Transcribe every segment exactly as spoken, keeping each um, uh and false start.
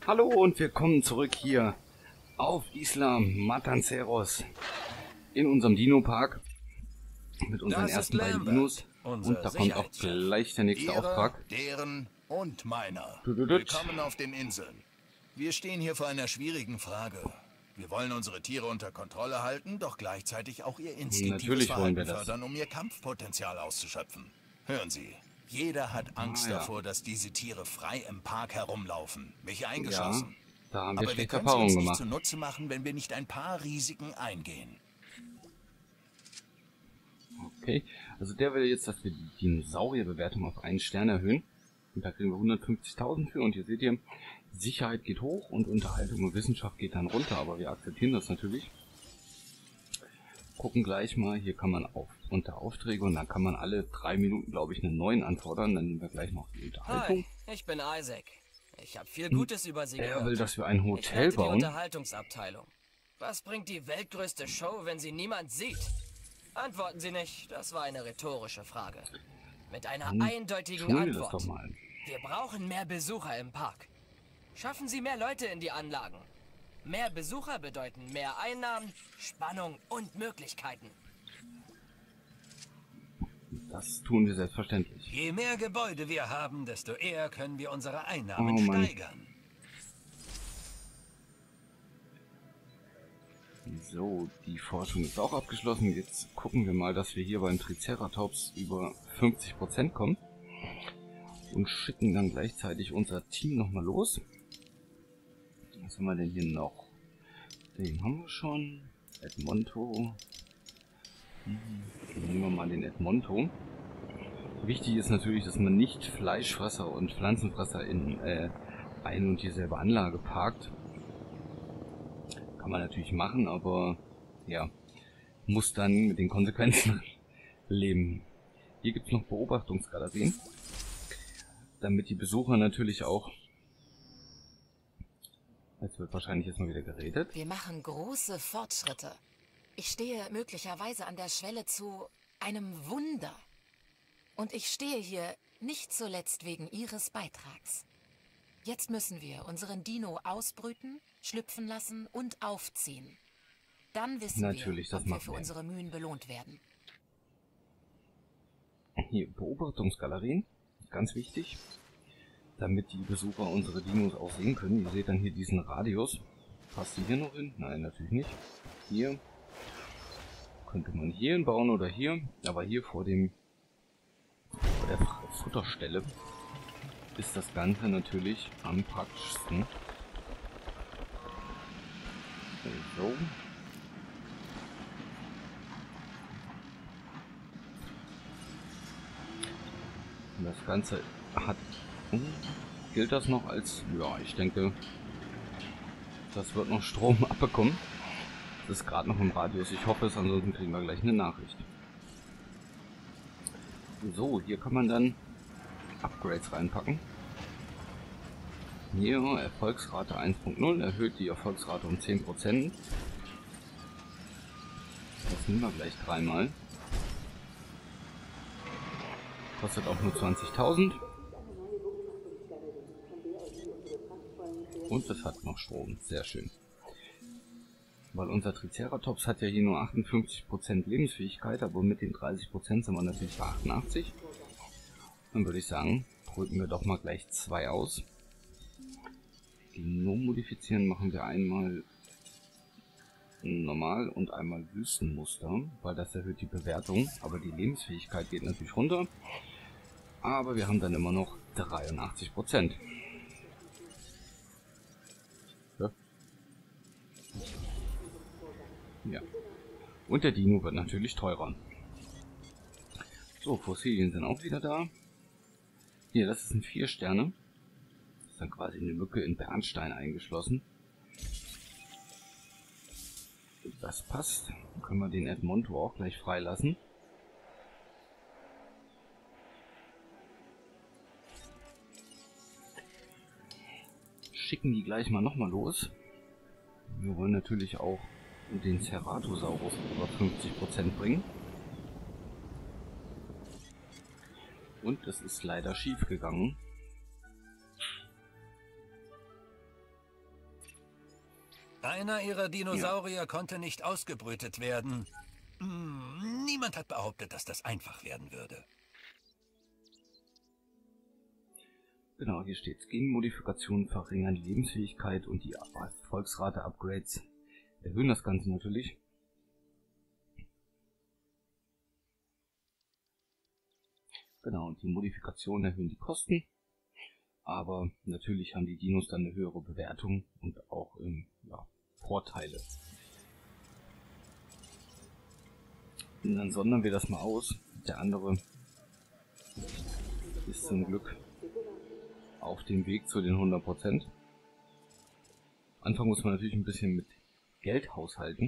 Hallo und willkommen zurück hier auf Isla Matanceros in unserem Dino-Park mit unseren Das ersten ist beiden Lambert, Dinos. unser Und da kommt auch Sicherheitschef. gleich der nächste Ihre, Auftrag. deren und meiner. Düdüdüt. Willkommen auf den Inseln. Wir stehen hier vor einer schwierigen Frage. Wir wollen unsere Tiere unter Kontrolle halten, doch gleichzeitig auch ihr instinktives Natürlich wollen Verhalten wir das. fördern, um ihr Kampfpotenzial auszuschöpfen. Hören Sie, jeder hat Angst Ah, ja. davor, dass diese Tiere frei im Park herumlaufen, mich Ja, eingeschlossen. da haben wir Aber wir schlechte können sie uns Erfahrungen nicht gemacht. zunutze machen, wenn wir nicht ein paar Risiken eingehen. Okay, also der will jetzt, dass wir die Dinosaurierbewertung auf einen Stern erhöhen. Und da kriegen wir hundertfünfzigtausend für. Und hier seht ihr, Sicherheit geht hoch und Unterhaltung und Wissenschaft geht dann runter. Aber wir akzeptieren das natürlich. Gucken gleich mal, hier kann man auf unter Aufträge und dann kann man alle drei Minuten, glaube ich, einen neuen anfordern. Dann nehmen wir gleich noch die Unterhaltung. Hi, ich bin Isaac. Ich habe viel Gutes über Sie Er gehört. will, dass wir ein Ich Hotel leite die bauen. Unterhaltungsabteilung. Was bringt die weltgrößte Show, wenn sie niemand sieht? Antworten Sie nicht, das war eine rhetorische Frage. Mit einer Dann eindeutigen tun wir das Antwort. doch mal. Wir brauchen mehr Besucher im Park. Schaffen Sie mehr Leute in die Anlagen. Mehr Besucher bedeuten mehr Einnahmen, Spannung und Möglichkeiten. Das tun wir selbstverständlich. Je mehr Gebäude wir haben, desto eher können wir unsere Einnahmen Oh Mann. steigern. So, die Forschung ist auch abgeschlossen. Jetzt gucken wir mal, dass wir hier beim Triceratops über fünfzig Prozent kommen. Und schicken dann gleichzeitig unser Team nochmal los. Was haben wir denn hier noch? Den haben wir schon. Edmonto. Dann nehmen wir mal den Edmonto. Wichtig ist natürlich, dass man nicht Fleischfresser und Pflanzenfresser in äh, eine und dieselbe Anlage parkt. Kann man natürlich machen, aber ja, muss dann mit den Konsequenzen leben. Hier gibt es noch Beobachtungsgalerien, damit die Besucher natürlich auch... Jetzt wird wahrscheinlich erstmal wieder geredet. Wir machen große Fortschritte. Ich stehe möglicherweise an der Schwelle zu einem Wunder. Und ich stehe hier nicht zuletzt wegen Ihres Beitrags. Jetzt müssen wir unseren Dino ausbrüten, schlüpfen lassen und aufziehen. Dann wissen Natürlich, wir, das ob wir machen für wir. unsere Mühen belohnt werden. Hier Beobachtungsgalerien, ganz wichtig, damit die Besucher unsere Dinos auch sehen können. Ihr seht dann hier diesen Radius. Passt die hier noch hin? Nein, natürlich nicht. Hier könnte man hier hinbauen oder hier, aber hier vor dem vor der Futterstelle ist das Ganze natürlich am praktischsten. So. Und das Ganze hat... Gilt das noch als... Ja, ich denke, das wird noch Strom abbekommen. Das ist gerade noch im Radius. Ich hoffe es, ansonsten kriegen wir gleich eine Nachricht. So, hier kann man dann Upgrades reinpacken. Hier Erfolgsrate eins Punkt null, erhöht die Erfolgsrate um zehn Prozent. Das nehmen wir gleich dreimal. Kostet auch nur zwanzigtausend. Und es hat noch Strom, sehr schön. Weil unser Triceratops hat ja hier nur achtundfünfzig Prozent Lebensfähigkeit, aber mit den dreißig Prozent sind wir natürlich bei achtundachtzig. Dann würde ich sagen, drücken wir doch mal gleich zwei aus. Genom modifizieren machen wir einmal normal und einmal Wüstenmuster, weil das erhöht die Bewertung, aber die Lebensfähigkeit geht natürlich runter. Aber wir haben dann immer noch dreiundachtzig Prozent. Ja. Ja. Und der Dino wird natürlich teurer. So, Fossilien sind auch wieder da. Hier, das ist ein vier Sterne. Das ist dann quasi eine Mücke in Bernstein eingeschlossen. Das passt. Dann können wir den Edmonto auch gleich freilassen. Schicken die gleich mal nochmal los. Wir wollen natürlich auch den Ceratosaurus über fünfzig Prozent bringen. Und es ist leider schief gegangen. Einer ihrer Dinosaurier ja. konnte nicht ausgebrütet werden. Hm, niemand hat behauptet, dass das einfach werden würde. Genau, hier steht Genmodifikationen verringern die Lebensfähigkeit und die Erfolgsrate-Upgrades erhöhen das Ganze natürlich. Genau, und die Modifikationen erhöhen die Kosten. Aber natürlich haben die Dinos dann eine höhere Bewertung und auch ähm, ja, Vorteile. Und dann sondern wir das mal aus. Der andere ist zum Glück auf dem Weg zu den hundert Prozent. Am Anfang muss man natürlich ein bisschen mit Geld haushalten.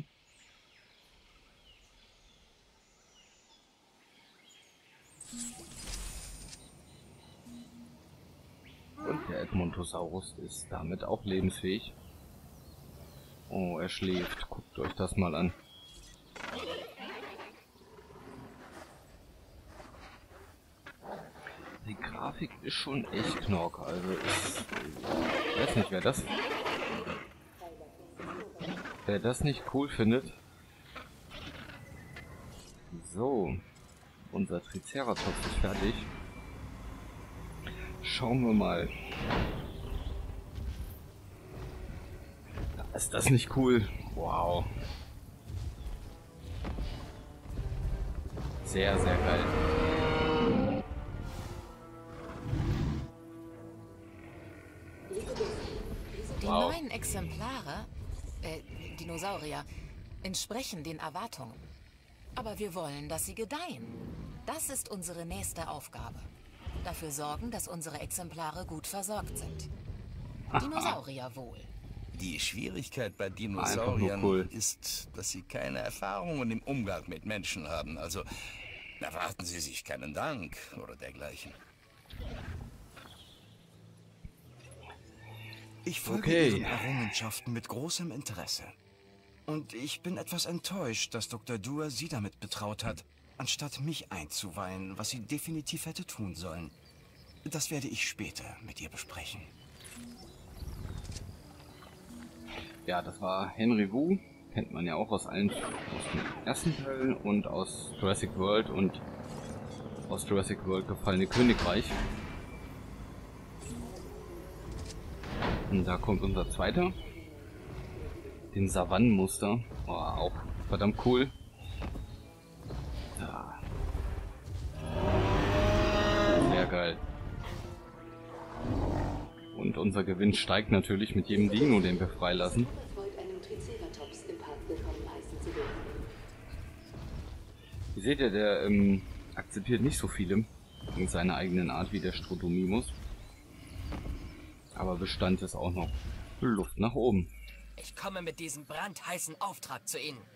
Und der Edmontosaurus ist damit auch lebensfähig. Oh, er schläft. Guckt euch das mal an. Die Grafik ist schon echt knork. Also ich weiß nicht, wer das... Wer das nicht cool findet. So. Unser Triceratops ist fertig. Schauen wir mal. Ist das nicht cool? Wow. Sehr, sehr geil. Die wow. neuen Exemplare, äh, Dinosaurier, entsprechen den Erwartungen. Aber wir wollen, dass sie gedeihen. Das ist unsere nächste Aufgabe. Dafür sorgen, dass unsere Exemplare gut versorgt sind. Dinosaurierwohl. Die Schwierigkeit bei Dinosauriern cool. ist, dass sie keine Erfahrungen im Umgang mit Menschen haben. Also erwarten Sie sich keinen Dank oder dergleichen. Ich folge okay. Ihren Errungenschaften mit großem Interesse. Und ich bin etwas enttäuscht, dass Doktor Dua Sie damit betraut hat, anstatt mich einzuweihen, was sie definitiv hätte tun sollen. Das werde ich später mit ihr besprechen. Ja, das war Henry Wu. Kennt man ja auch aus allen, aus dem ersten Teil und aus Jurassic World und aus Jurassic World Gefallene Königreich. Und da kommt unser zweiter. Den Savannenmuster. Oh, auch verdammt cool. Ja. Sehr geil. Und unser Gewinn steigt natürlich mit jedem Dino, den wir freilassen. Ihr seht ja, der ähm, akzeptiert nicht so viele in seiner eigenen Art wie der Strodomimus. Aber Bestand ist auch noch Luft nach oben. Ich komme mit diesem brandheißen Auftrag zu Ihnen.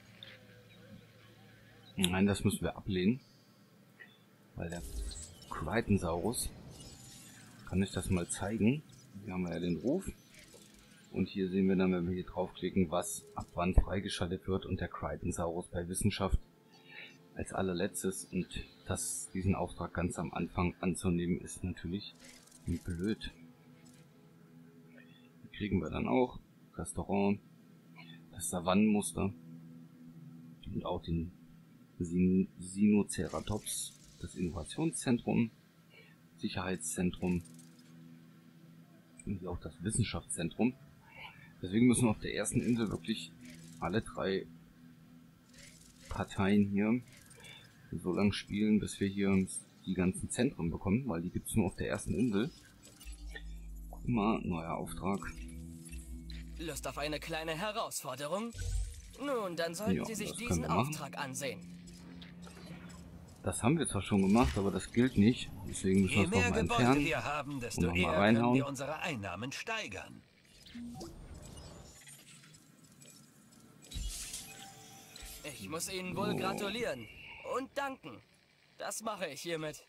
Nein, das müssen wir ablehnen. Weil der Crichtonsaurus, kann ich das mal zeigen. Hier haben wir ja den Ruf. Und hier sehen wir dann, wenn wir hier draufklicken, was ab wann freigeschaltet wird. Und der Crichtonsaurus bei Wissenschaft als allerletztes. Und das, diesen Auftrag ganz am Anfang anzunehmen, ist natürlich blöd. Hier kriegen wir dann auch Restaurant, das Savannenmuster und auch den Sin Sinoceratops, das Innovationszentrum, Sicherheitszentrum und auch das Wissenschaftszentrum. Deswegen müssen wir auf der ersten Insel wirklich alle drei Parteien hier so lange spielen, bis wir hier die ganzen Zentren bekommen, weil die gibt es nur auf der ersten Insel. Guck mal, neuer Auftrag. Lust auf eine kleine Herausforderung? Nun, dann sollten Ja, Sie sich das diesen können wir machen. Auftrag ansehen. Das haben wir zwar schon gemacht, aber das gilt nicht. Deswegen müssen wir Je es mehr nochmal Gebäude entfernen. wir haben, Und desto noch mal eher können reinhauen. wir unsere Einnahmen steigern. Ich muss Ihnen wohl Oh. gratulieren und danken. Das mache ich hiermit.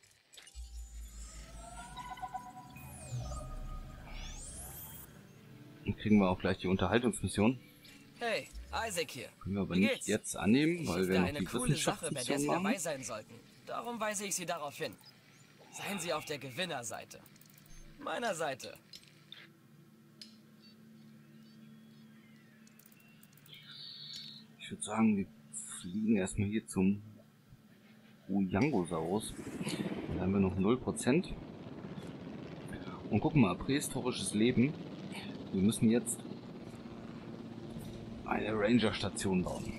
Dann kriegen wir auch gleich die Unterhaltungsmission. Hey, Isaac hier. Können wir aber Wie nicht geht's? jetzt annehmen, Ich weil habe wir da noch eine die coole Sache, bei der Sie Wissenschaftsmission dabei machen. sein sollten. Darum weise ich Sie darauf hin. Seien Sie auf der Gewinnerseite. Meiner Seite. ich würde sagen, wir fliegen erstmal hier zum Uyangosaurus. Da haben wir noch null Prozent. Und gucken mal, prähistorisches Leben. Wir müssen jetzt eine Ranger-Station bauen.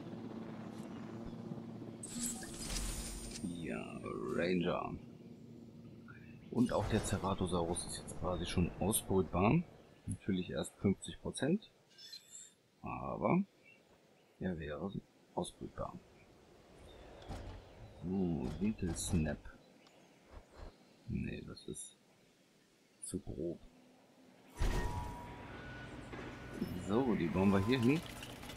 Ja, Ranger. Und auch der Ceratosaurus ist jetzt quasi schon ausbrütbar. Natürlich erst fünfzig Prozent. Aber er wäre ausbrütbar. So, Winkelsnap. Nee, das ist zu grob. So, die bauen wir hier hin.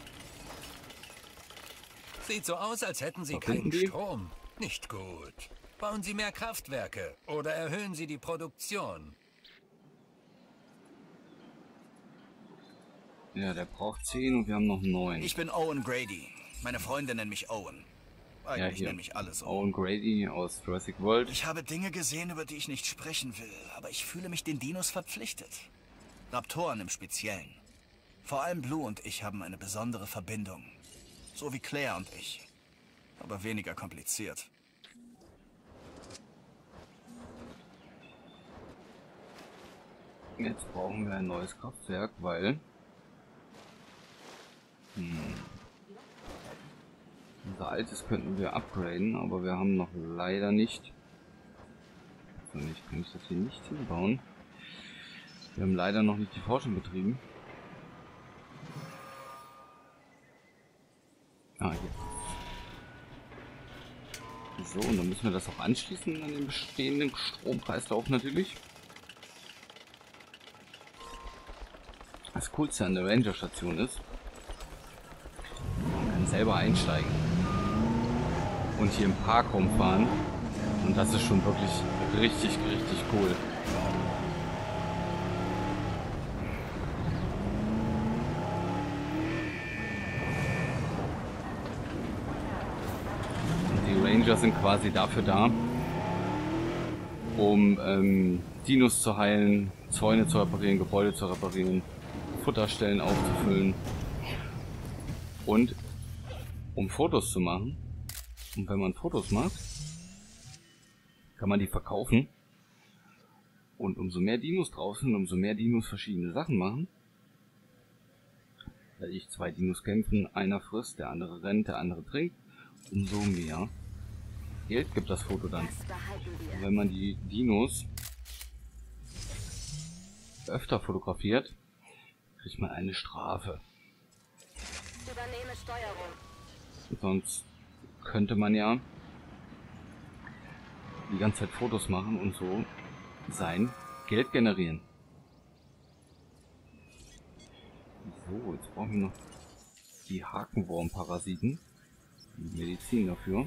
Sieht so aus, als hätten Sie Verbinden keinen die? Strom. Nicht gut. Bauen Sie mehr Kraftwerke oder erhöhen Sie die Produktion. Ja, der braucht zehn und wir haben noch neun. Ich bin Owen Grady. Meine Freunde nennen mich Owen. Ja, Eigentlich hier. nennen mich alle so. Owen Grady aus Jurassic World. Ich habe Dinge gesehen, über die ich nicht sprechen will, aber ich fühle mich den Dinos verpflichtet. Raptoren im Speziellen. Vor allem Blue und ich haben eine besondere Verbindung. So wie Claire und ich. Aber weniger kompliziert. Jetzt brauchen wir ein neues Kraftwerk, weil... Hm, unser altes könnten wir upgraden, aber wir haben noch leider nicht... So, nicht, kann ich das hier nicht hinbauen? Wir haben leider noch nicht die Forschung betrieben. Ah, hier. So, und dann müssen wir das auch anschließen an den bestehenden Stromkreislauf natürlich. Das Coolste an der Ranger-Station ist, man kann selber einsteigen und hier im Park rumfahren. Und das ist schon wirklich richtig, richtig cool. Und die Ranger sind quasi dafür da, um ähm, Dinos zu heilen, Zäune zu reparieren, Gebäude zu reparieren, Futterstellen aufzufüllen und um Fotos zu machen. Und wenn man Fotos macht, kann man die verkaufen. Und umso mehr Dinos drauf sind, umso mehr Dinos verschiedene Sachen machen. Weil ich zwei Dinos kämpfen, einer frisst, der andere rennt, der andere trinkt, umso mehr Geld gibt das Foto dann. Und wenn man die Dinos öfter fotografiert, kriegt man eine Strafe. Übernehme Steuerung. Sonst könnte man ja die ganze Zeit Fotos machen und so sein Geld generieren. So, jetzt brauchen wir noch die Hakenwurmparasiten. Die Medizin dafür.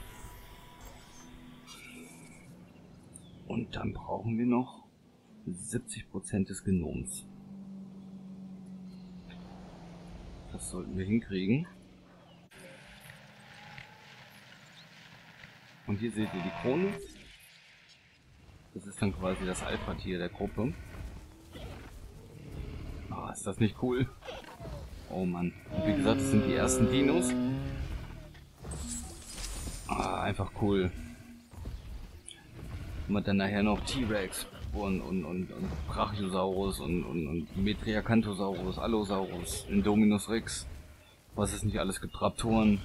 Und dann brauchen wir noch siebzig Prozent des Genoms. Das sollten wir hinkriegen. Und hier seht ihr die Krone. Das ist dann quasi das Alpha-Tier der Gruppe. Ah, ist das nicht cool? Oh Mann. Und wie gesagt, das sind die ersten Dinos. Ah, einfach cool. Und dann nachher noch T-Rex und, und, und, und Brachiosaurus und, und, und Metriacanthosaurus, Allosaurus, Indominus Rex. Was es nicht alles gibt, Raptoren.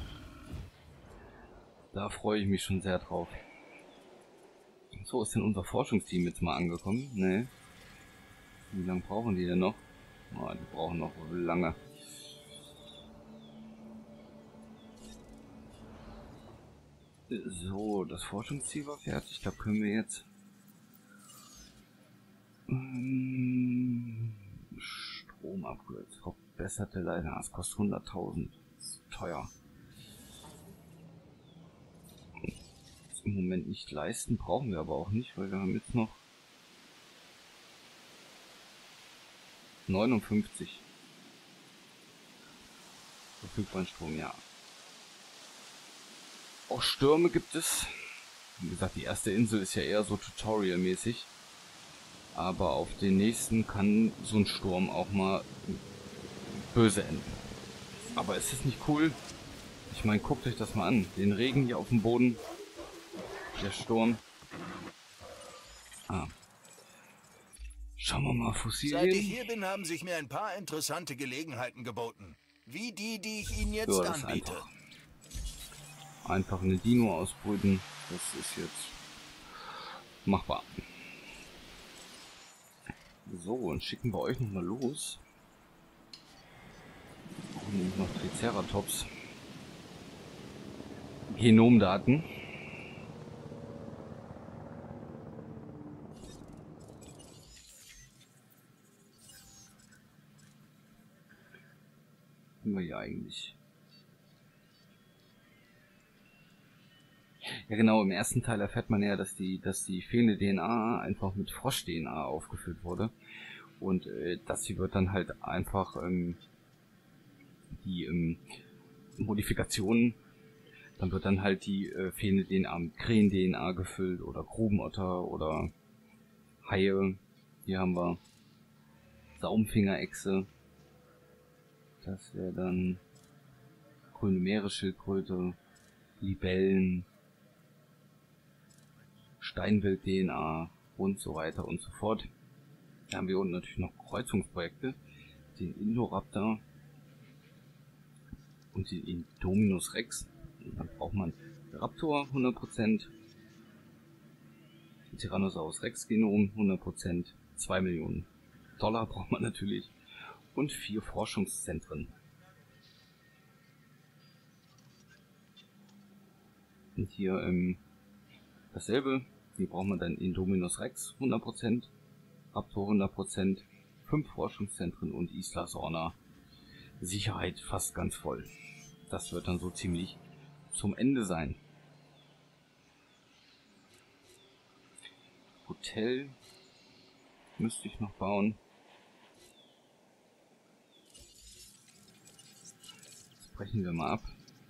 Da freue ich mich schon sehr drauf. So, ist denn unser Forschungsteam jetzt mal angekommen? Ne. Wie lange brauchen die denn noch? Oh, die brauchen noch lange. So, das Forschungsziel war fertig. Da können wir jetzt ähm, Strom-Upgrades, verbesserte Leiter. Das kostet hunderttausend. Das ist teuer. Das im Moment nicht leisten, brauchen wir aber auch nicht, weil wir haben jetzt noch neunundfünfzig verfügbaren Strom, ja. Auch Stürme gibt es. Wie gesagt, die erste Insel ist ja eher so Tutorial-mäßig. Aber auf den nächsten kann so ein Sturm auch mal böse enden. Aber ist es nicht cool? Ich meine, guckt euch das mal an. Den Regen hier auf dem Boden. Der Sturm. Ah. Schauen wir mal, Fossilien. Seit ich hier bin, haben sich mir ein paar interessante Gelegenheiten geboten. Wie die, die ich Ihnen jetzt So, das ist anbiete. einfach. Einfach eine Dino ausbrüten. Das ist jetzt machbar. So, und schicken wir euch nochmal los. Und nämlich noch Triceratops. Genomdaten. Haben wir hier eigentlich? Ja genau, im ersten Teil erfährt man ja, dass die, dass die fehlende D N A einfach mit Frosch-D N A aufgefüllt wurde. Und äh, das hier wird dann halt einfach ähm, die ähm, Modifikationen, dann wird dann halt die äh, fehlende D N A mit Krähen-D N A gefüllt oder Grubenotter oder Haie. Hier haben wir Saumfingerechse. Das wäre dann grüne Meeresschildkröte, Libellen, Steinwild-D N A und so weiter und so fort. Da haben wir unten natürlich noch Kreuzungsprojekte, den Indoraptor und den Indominus Rex. Und dann braucht man Raptor hundert Prozent, Tyrannosaurus Rex Genom hundert Prozent, zwei Millionen Dollar braucht man natürlich und vier Forschungszentren. Und hier ähm, dasselbe, hier braucht man dann Indominus Rex hundert Prozent, Raptor hundert Prozent, fünf Forschungszentren und Isla Sorna Sicherheit fast ganz voll. Das wird dann so ziemlich zum Ende sein. Hotel müsste ich noch bauen. Das brechen wir mal ab.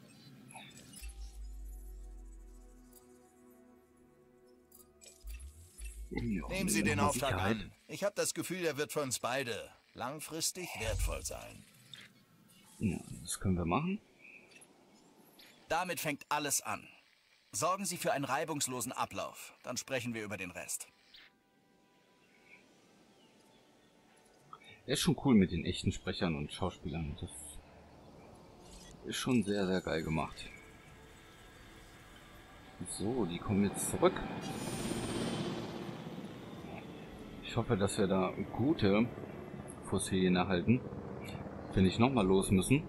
Ja, Nehmen Sie den Auftrag Sicherheit. an. Ich habe das Gefühl, er wird für uns beide langfristig wertvoll sein. Ja, das können wir machen. Damit fängt alles an. Sorgen Sie für einen reibungslosen Ablauf. Dann sprechen wir über den Rest. Er ist schon cool mit den echten Sprechern und Schauspielern. Das ist schon sehr, sehr geil gemacht. So, die kommen jetzt zurück. Ich hoffe, dass wir da gute Fossilien erhalten, wenn ich nochmal los müssen.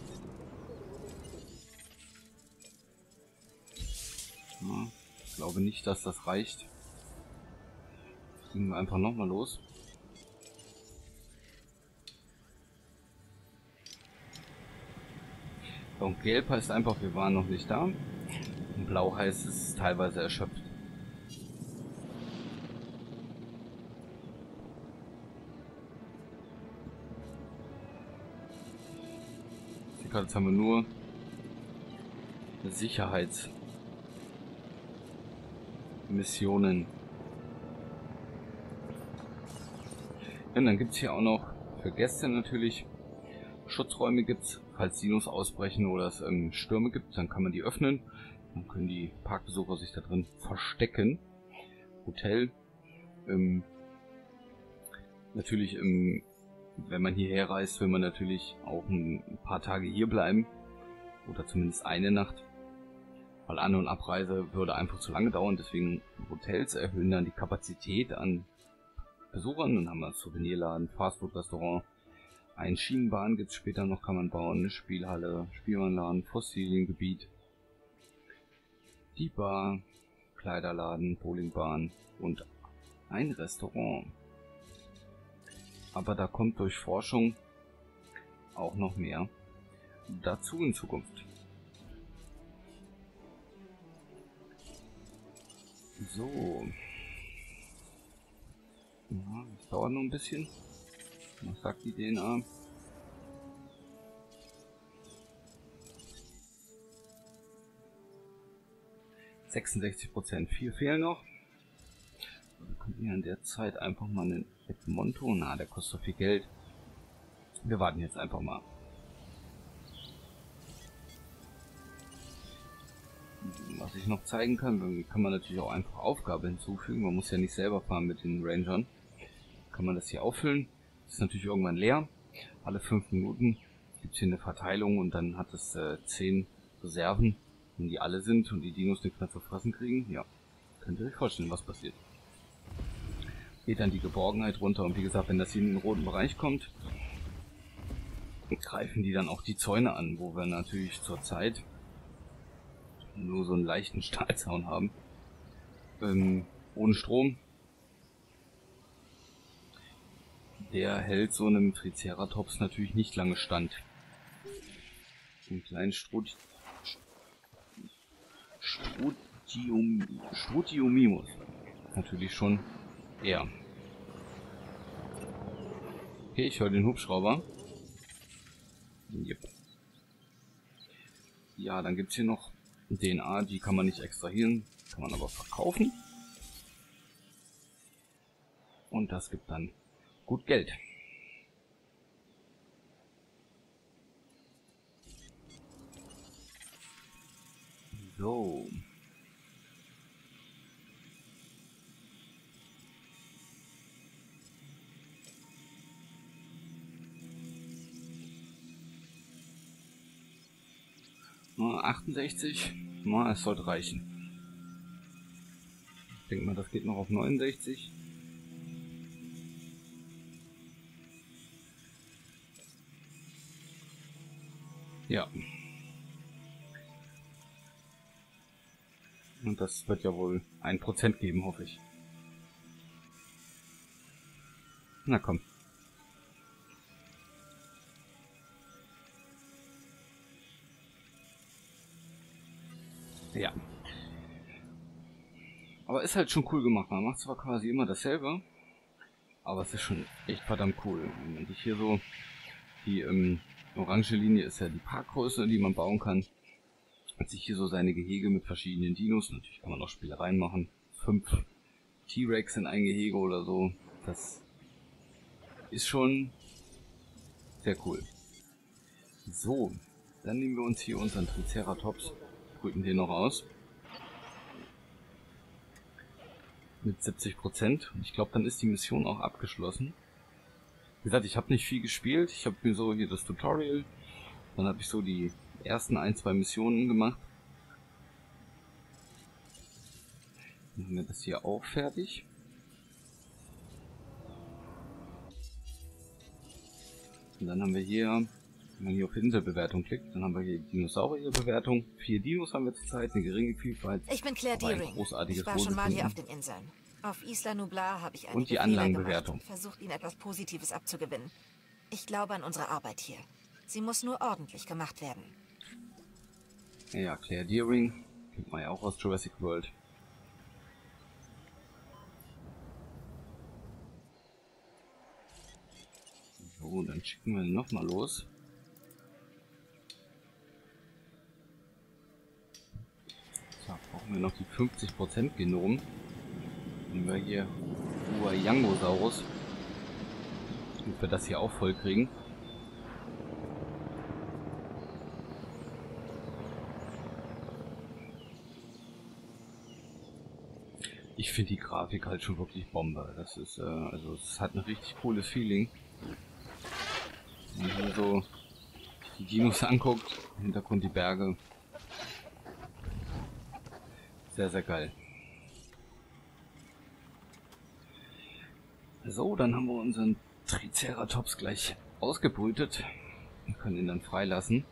Ja, ich glaube nicht, dass das reicht. Gehen wir einfach nochmal los. Und gelb heißt einfach, wir waren noch nicht da. Und blau heißt, es ist teilweise erschöpft. Jetzt haben wir nur Sicherheitsmissionen. Ja, und dann gibt es hier auch noch für Gäste natürlich Schutzräume gibt's, falls Dinos ausbrechen oder es ähm, Stürme gibt, dann kann man die öffnen. Dann können die Parkbesucher sich da drin verstecken. Hotel. Ähm, natürlich ähm, wenn man hierher reist, will man natürlich auch ein paar Tage hier bleiben. Oder zumindest eine Nacht. Weil An- und Abreise würde einfach zu lange dauern. Deswegen Hotels erhöhen dann die Kapazität an Besuchern. Dann haben wir Souvenirladen, Fastfood-Restaurant. Ein Schienenbahn gibt es später noch, kann man bauen. Eine Spielhalle, Spielanlagen, Fossiliengebiet. Die Bar, Kleiderladen, Bowlingbahn und ein Restaurant. Aber da kommt durch Forschung auch noch mehr dazu in Zukunft. So. Ja, das dauert noch ein bisschen. Was sagt die D N A? sechsundsechzig Prozent. Vier fehlen noch. Wir können hier in der Zeit einfach mal einen Edmonto. Na, der kostet so viel Geld. Wir warten jetzt einfach mal. was ich noch zeigen kann, kann man natürlich auch einfach Aufgabe hinzufügen. Man muss ja nicht selber fahren mit den Rangern. Kann man das hier auffüllen. Das ist natürlich irgendwann leer. Alle fünf Minuten gibt es hier eine Verteilung und dann hat es äh, zehn Reserven. Wenn die alle sind und die Dinos nichts mehr zu fressen kriegen, ja, könnt ihr euch vorstellen, was passiert. Geht dann die Geborgenheit runter und wie gesagt, wenn das hier in den roten Bereich kommt, greifen die dann auch die Zäune an, wo wir natürlich zurzeit nur so einen leichten Stahlzaun haben. Ähm, ohne Strom. Der hält so einem Triceratops natürlich nicht lange stand. Einen kleinen Strut Strutium Strutiomimus. Natürlich schon eher. Okay, ich höre den Hubschrauber. Yep. Ja, dann gibt es hier noch D N A, die kann man nicht extrahieren, kann man aber verkaufen. Und das gibt dann gut Geld. So. achtundsechzig, na, es sollte reichen. Ich denke mal, das geht noch auf neunundsechzig. Ja. Und das wird ja wohl ein Prozent geben, hoffe ich. Na komm. Ja. Aber ist halt schon cool gemacht. Man macht zwar quasi immer dasselbe, aber es ist schon echt verdammt cool. Wenn man sich hier so, die ähm, orange Linie ist ja die Parkgröße, die man bauen kann. Hat sich hier so seine Gehege mit verschiedenen Dinos. Natürlich kann man auch Spielereien machen. Fünf T-Rex in ein Gehege oder so. Das ist schon sehr cool. So, dann nehmen wir uns hier unseren Triceratops. Brüten den noch aus. Mit siebzig Prozent. Ich glaube, dann ist die Mission auch abgeschlossen. Wie gesagt, ich habe nicht viel gespielt. Ich habe mir so hier das Tutorial. Dann habe ich so die ersten ein, zwei Missionen gemacht. Dann haben wir das hier auch fertig. Und dann haben wir hier, wenn man hier auf Inselbewertung klickt, dann haben wir hier die Dinosaurierbewertung. Vier Dinos haben wir zurzeit, eine geringe Vielfalt. Ich bin Claire Deering. Ich war schon mal hier auf den Inseln. Auf Isla Nublar habe ich eine und die Anlagenbewertung. Versucht, ihnen etwas Positives abzugewinnen. Ich glaube an unsere Arbeit hier. Sie muss nur ordentlich gemacht werden. Ja, Claire Deering, kennt man ja auch aus Jurassic World. So, dann schicken wir nochmal los. So, brauchen wir noch die fünfzig Prozent Genom. Nehmen wir hier Huayangosaurus. Damit wir das hier auch voll kriegen. Ich finde die Grafik halt schon wirklich Bombe. Das ist, äh, also es hat ein richtig cooles Feeling. Wenn man hier so die Dinos anguckt, im Hintergrund die Berge. Sehr, sehr geil. So, dann haben wir unseren Triceratops gleich ausgebrütet. Wir können ihn dann freilassen.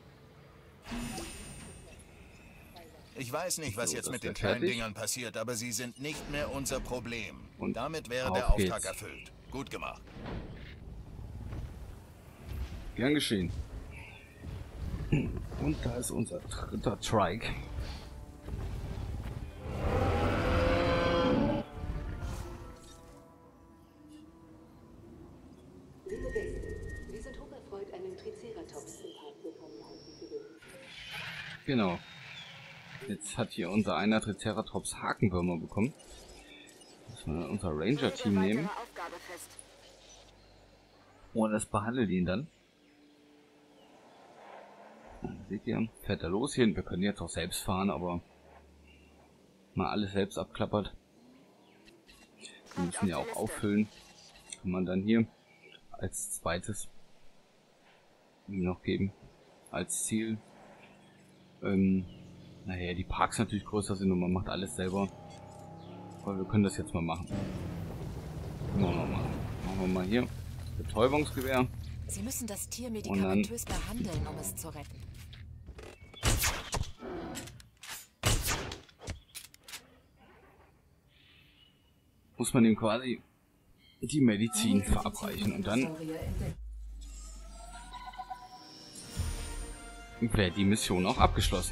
Ich weiß nicht, was So, jetzt das mit wär den kleinen fertig. Dingern passiert, aber sie sind nicht mehr unser Problem. Und damit wäre auf der Auftrag geht's. erfüllt. Gut gemacht. Gern geschehen. Und da ist unser dritter Trike. Wir sind hocherfreut, einen Triceratops im Park willkommen heißen zu dürfen. Genau. Jetzt hat hier unser einer Triceratops Hakenwürmer bekommen. Müssen wir unser Ranger-Team nehmen. Aufgabe fest. Und das behandelt ihn dann. Seht ihr, fährt er los hier. Wir können jetzt auch selbst fahren, aber mal alles selbst abklappert. Wir müssen ja auch auffüllen. Kann man dann hier als zweites noch geben. Als Ziel. Ähm, naja, die Parks natürlich größer sind und man macht alles selber. Aber wir können das jetzt mal machen. Machen wir mal, machen wir mal hier. Betäubungsgewehr. Sie müssen das Tier medikamentös behandeln, um es zu retten. Muss man ihm quasi die Medizin verabreichen und dann wäre die Mission auch abgeschlossen.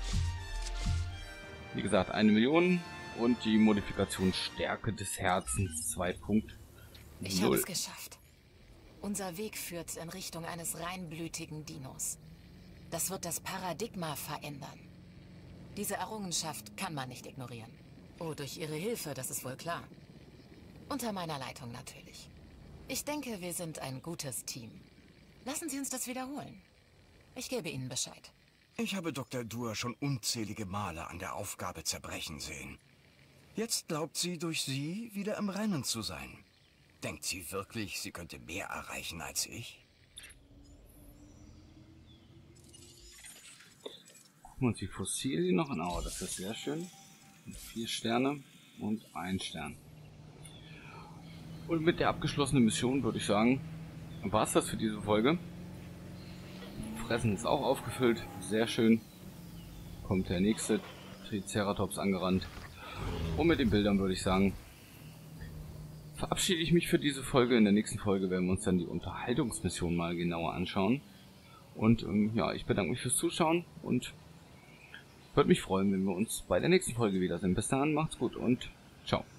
Wie gesagt, eine Million und die Modifikation Stärke des Herzens zwei Punkt null. Ich habe es geschafft. Unser Weg führt in Richtung eines reinblütigen Dinos. Das wird das Paradigma verändern. Diese Errungenschaft kann man nicht ignorieren. Oh, durch Ihre Hilfe, das ist wohl klar. Unter meiner Leitung natürlich. Ich denke, wir sind ein gutes Team. Lassen Sie uns das wiederholen. Ich gebe Ihnen Bescheid. Ich habe Doktor Dur schon unzählige Male an der Aufgabe zerbrechen sehen. Jetzt glaubt sie, durch sie wieder im Rennen zu sein. Denkt sie wirklich, sie könnte mehr erreichen als ich? Gucken wir uns die Fossilien noch an. Oh, das ist sehr schön. Vier Sterne und ein Stern. Und mit der abgeschlossenen Mission würde ich sagen, war es das für diese Folge. Fressen ist auch aufgefüllt. Sehr schön. Kommt der nächste Triceratops angerannt. Und mit den Bildern würde ich sagen, verabschiede ich mich für diese Folge. In der nächsten Folge werden wir uns dann die Unterhaltungsmission mal genauer anschauen. Und ähm, ja, ich bedanke mich fürs Zuschauen und würde mich freuen, wenn wir uns bei der nächsten Folge wiedersehen. Bis dahin, macht's gut und ciao.